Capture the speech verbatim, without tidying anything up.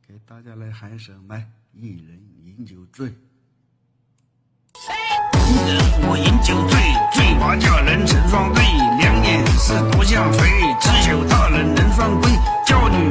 给大家来喊一首来，一人饮酒醉。 一人我饮酒醉，醉把佳人成双对，两眼是多像水，只求他人能双归。娇女